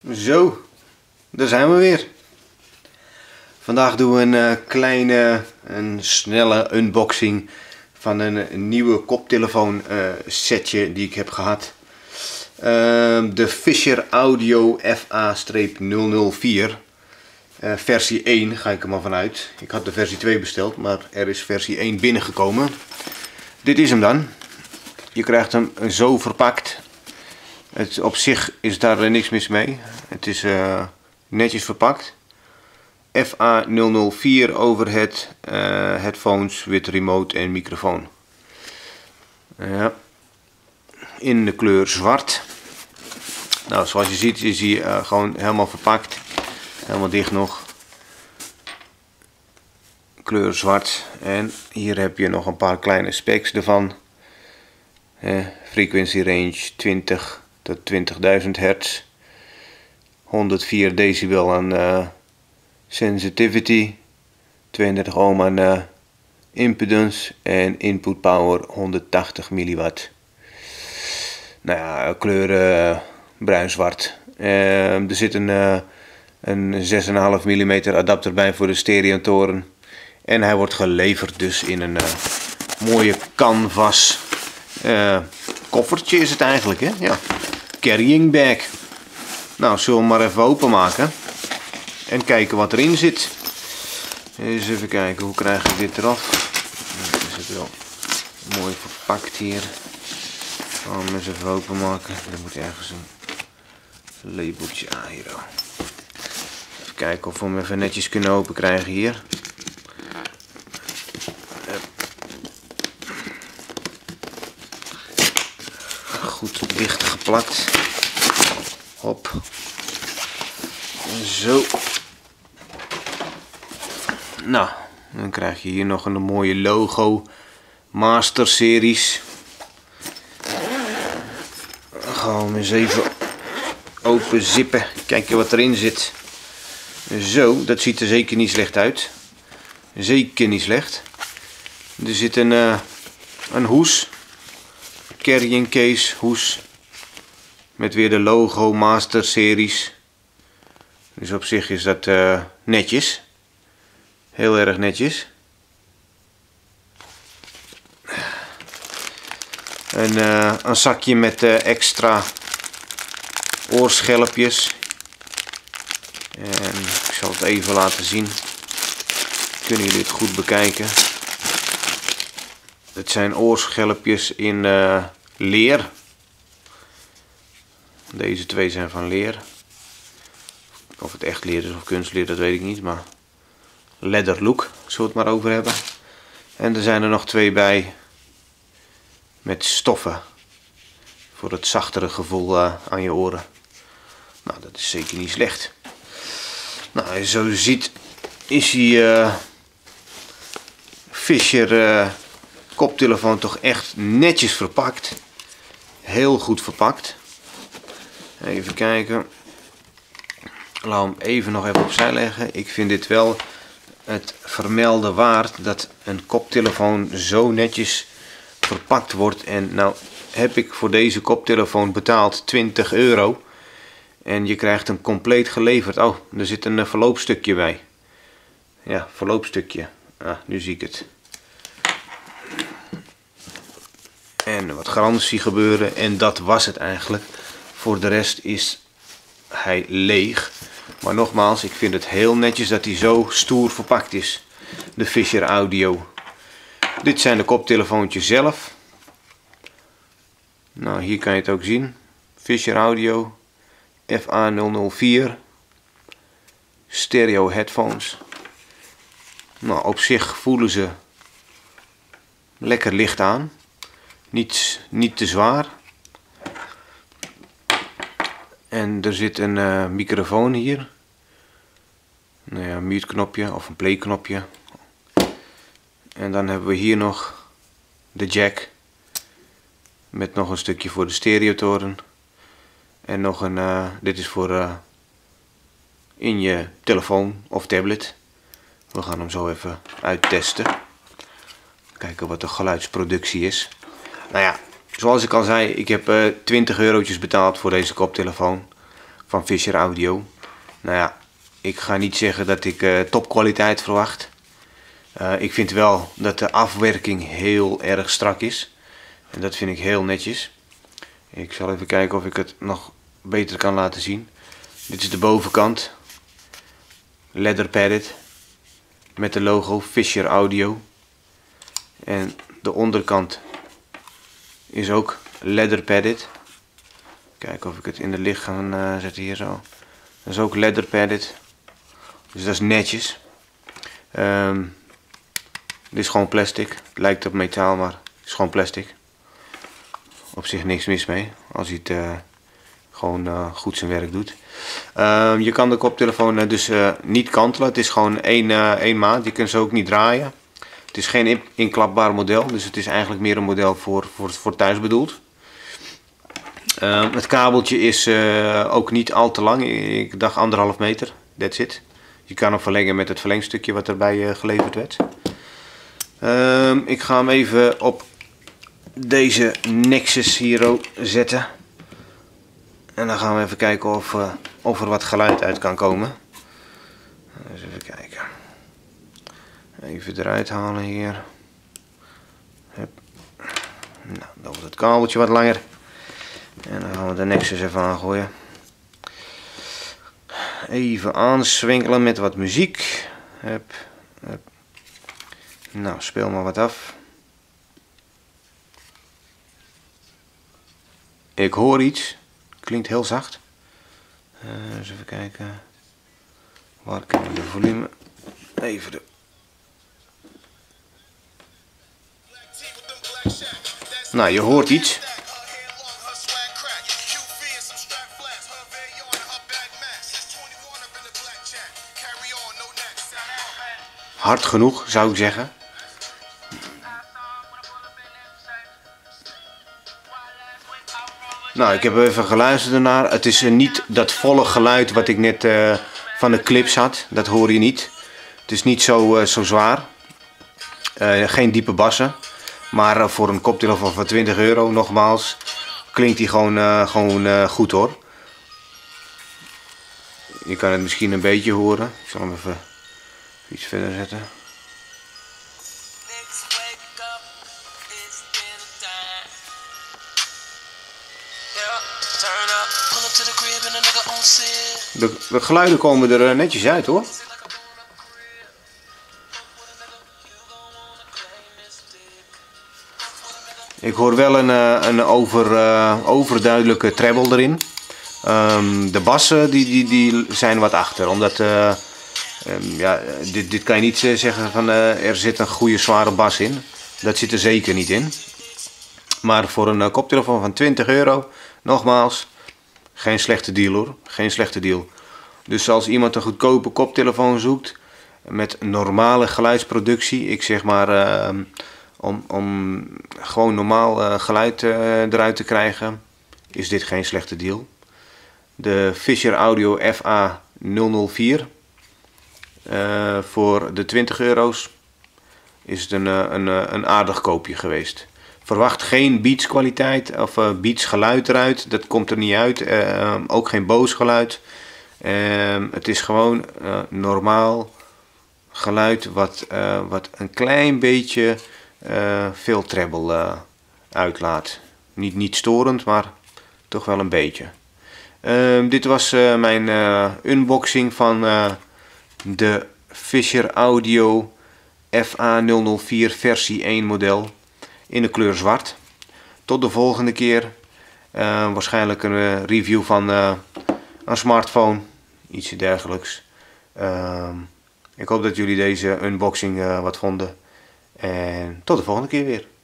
Zo, daar zijn we weer. Vandaag doen we een kleine, snelle unboxing van een nieuwe koptelefoon setje die ik heb gehad. De Fisher Audio FA-004 versie 1 ga ik er maar vanuit. Ik had de versie 2 besteld, maar er is versie 1 binnengekomen. Dit is hem dan. Je krijgt hem zo verpakt. Op zich is daar niks mis mee. Het is netjes verpakt. FA004 overhead headphones with remote en microfoon. Ja. In de kleur zwart. Nou, zoals je ziet is hij gewoon helemaal verpakt. Helemaal dicht nog. Kleur zwart. En hier heb je nog een paar kleine specs ervan. Frequency range 20 tot 20.000 hertz. 104 decibel aan sensitivity. 32 ohm aan impedance. En input power 180 milliwatt. Nou ja, kleur bruin-zwart. Er zit een 6,5 mm adapter bij voor de stereotoren. En hij wordt geleverd dus in een mooie canvas koffertje is het eigenlijk, hè? Ja. Carrying bag. Nou, zullen we hem maar even openmaken. En kijken wat erin zit. Eens even kijken, hoe krijg ik dit eraf? Dan is het wel mooi verpakt hier. Ik ga hem eens even openmaken. Er moet ergens een labeltje aan hier. Even kijken of we hem even netjes kunnen open krijgen hier. Goed dicht geplakt. Hop. Zo. Nou, dan krijg je hier nog een mooie logo. Master Series. Dan gaan we hem eens even open zippen. Kijken wat erin zit. Zo, dat ziet er zeker niet slecht uit. Zeker niet slecht. Er zit een hoes. Carrying case hoes. Met weer de logo Master Series. Dus op zich is dat netjes. Heel erg netjes. Een zakje met extra oorschelpjes. En ik zal het even laten zien. Kunnen jullie het goed bekijken. Het zijn oorschelpjes in leer. Deze twee zijn van leer. Of het echt leer is of kunstleer, dat weet ik niet. Maar leather look, zullen we het maar over hebben. En er zijn er nog twee bij. Met stoffen. Voor het zachtere gevoel aan je oren. Nou, dat is zeker niet slecht. Nou, als je zo ziet is die Fisher koptelefoon toch echt netjes verpakt. Heel goed verpakt. Even kijken. Laat hem even nog even opzij leggen. Ik vind dit wel het vermelden waard dat een koptelefoon zo netjes verpakt wordt. En nou heb ik voor deze koptelefoon betaald 20 euro. En je krijgt hem compleet geleverd. Oh, er zit een verloopstukje bij. Ja, verloopstukje. Ah, nu zie ik het. En wat garantie gebeuren. En dat was het eigenlijk. Voor de rest is hij leeg. Maar nogmaals, ik vind het heel netjes dat hij zo stoer verpakt is. De Fisher Audio. Dit zijn de koptelefoontjes zelf. Nou, hier kan je het ook zien. Fisher Audio. FA004. Stereo headphones. Nou, op zich voelen ze lekker licht aan. Niet te zwaar. En er zit een microfoon hier. Nou ja, een mute knopje of een play knopje. En dan hebben we hier nog de jack. Met nog een stukje voor de stereotoren. En nog een, dit is voor in je telefoon of tablet. We gaan hem zo even uittesten. Kijken wat de geluidsproductie is. Nou ja, zoals ik al zei, ik heb 20 eurotjes betaald voor deze koptelefoon. van Fisher Audio. Nou ja, ik ga niet zeggen dat ik topkwaliteit verwacht. Ik vind wel dat de afwerking heel erg strak is. En dat vind ik heel netjes. Ik zal even kijken of ik het nog beter kan laten zien. Dit is de bovenkant. Leather padded. Met de logo Fisher Audio. En de onderkant is ook leather padded. Kijken of ik het in de licht ga zetten hier zo. Dat is ook leather padded. Dus dat is netjes. Dit is gewoon plastic. Het lijkt op metaal, maar het is gewoon plastic. Op zich niks mis mee. Als hij het gewoon goed zijn werk doet. Je kan de koptelefoon dus niet kantelen. Het is gewoon één maat. Je kunt ze ook niet draaien. Het is geen inklapbaar model. Dus het is eigenlijk meer een model voor thuis bedoeld. Het kabeltje is ook niet al te lang. Ik dacht 1,5 meter. That's it. Je kan hem verlengen met het verlengstukje wat erbij geleverd werd. Ik ga hem even op deze Nexus hier zetten. En dan gaan we even kijken of er wat geluid uit kan komen. Dus even kijken. Even eruit halen hier. Hup. Nou, dan wordt het kabeltje wat langer. En dan gaan we de Nexus even aangooien. Even aanswinkelen met wat muziek. Hup, hup. Nou, speel maar wat af. Ik hoor iets. Klinkt heel zacht. Dus even kijken. Waar kan ik de volume? Even de... Nou, je hoort iets. Hard genoeg, zou ik zeggen. Nou, ik heb even geluisterd ernaar. Het is niet dat volle geluid wat ik net van de clips had. Dat hoor je niet. Het is niet zo zwaar. Geen diepe bassen. Maar voor een koptelefoon van €20, nogmaals, klinkt die gewoon goed hoor. Je kan het misschien een beetje horen. Ik zal hem even iets verder zetten. De geluiden komen er netjes uit hoor. Ik hoor wel een overduidelijke treble erin. De bassen die zijn wat achter. Omdat ja, dit kan je niet zeggen van er zit een goede zware bas in. Dat zit er zeker niet in. Maar voor een koptelefoon van €20, nogmaals, geen slechte deal hoor. Geen slechte deal. Dus als iemand een goedkope koptelefoon zoekt met normale geluidsproductie, ik zeg maar om gewoon normaal geluid eruit te krijgen, is dit geen slechte deal. De Fisher Audio FA004 voor de €20 is het een aardig koopje geweest. Verwacht geen Beats kwaliteit of Beats geluid eruit, dat komt er niet uit. Ook geen boos geluid. Het is gewoon normaal geluid wat een klein beetje veel treble uitlaat. Niet storend, maar toch wel een beetje. Dit was mijn unboxing van de Fisher Audio FA004 versie 1 model in de kleur zwart. Tot de volgende keer. Waarschijnlijk een review van een smartphone, iets dergelijks. Ik hoop dat jullie deze unboxing wat vonden. En tot de volgende keer weer.